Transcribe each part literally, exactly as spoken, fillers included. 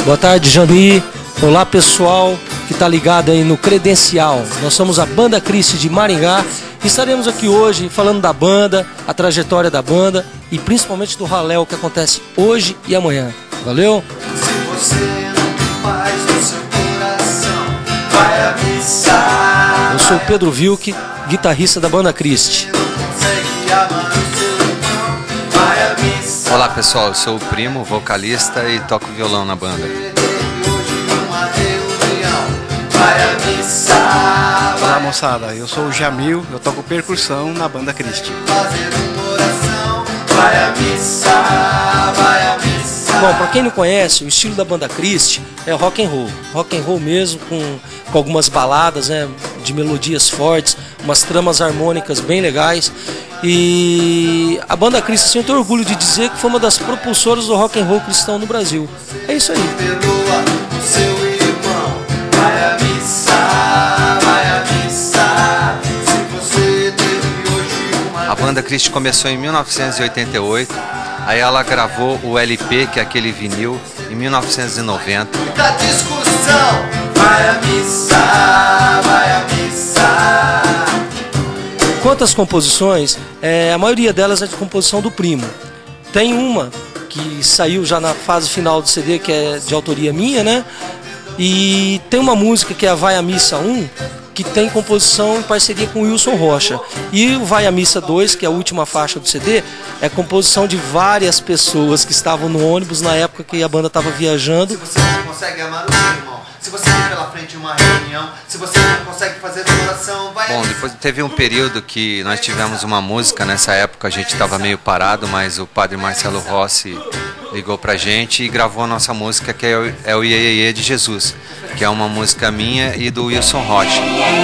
Boa tarde, Jani. Olá, pessoal que está ligado aí no Credencial. Nós somos a Banda Christi de Maringá e estaremos aqui hoje falando da banda, a trajetória da banda e principalmente do Haléu que acontece hoje e amanhã. Valeu? Se você não faz do seu coração, vai avisar. Eu sou o Pedro Vilk, guitarrista da Banda Christi. Olá pessoal, eu sou o Primo, vocalista e toco violão na banda. Olá moçada, eu sou o Jamil, eu toco percussão na Banda Christi. Bom, para quem não conhece, o estilo da Banda Christi é rock and roll, rock and roll mesmo, com, com algumas baladas, né, de melodias fortes, umas tramas harmônicas bem legais. E a Banda Christi, assim, eu tenho orgulho de dizer que foi uma das propulsoras do rock and roll cristão no Brasil. É isso aí. A Banda Christi começou em mil novecentos e oitenta e oito, aí ela gravou o L P, que é aquele vinil, em mil novecentos e noventa. Muita discussão, vai a missa, vai a missa. Quantas composições, é, a maioria delas é de composição do Primo. Tem uma que saiu já na fase final do C D, que é de autoria minha, né? E tem uma música que é a Vai a Missa um, que tem composição em parceria com o Wilson Rocha. E o Vai a Missa dois, que é a última faixa do C D, é composição de várias pessoas que estavam no ônibus na época que a banda estava viajando. Se você não consegue amar o seu irmão, se você tem pela frente uma reunião, se você não consegue fazer oração, vai... Bom, depois teve um período que nós tivemos uma música, nessa época a gente estava meio parado, mas o padre Marcelo Rossi ligou pra gente e gravou a nossa música, que é o, é o Iê, Iê, Iê de Jesus, que é uma música minha e do Wilson Rocha.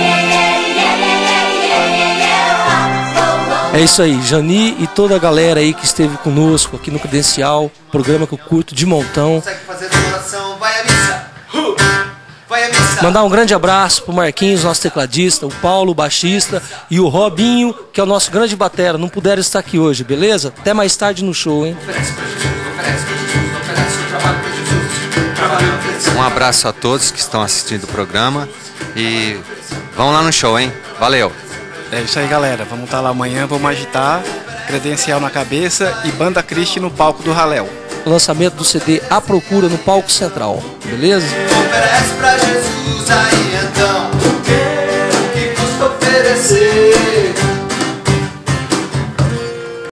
É isso aí, Jani e toda a galera aí que esteve conosco aqui no Credencial, programa que eu curto de montão. Consegue fazer oração, vai a missa. Vai a missa. Mandar um grande abraço pro Marquinhos, nosso tecladista, o Paulo, o baixista, e o Robinho, que é o nosso grande batera. Não puderam estar aqui hoje, beleza? Até mais tarde no show, hein? Um abraço a todos que estão assistindo o programa e vão lá no show, hein? Valeu! É isso aí galera, vamos estar lá amanhã, vamos agitar, Credencial na cabeça e Banda Christi no palco do Haléu. Lançamento do C D A Procura no palco central, beleza? Oferece pra Jesus aí então, o que custa oferecer?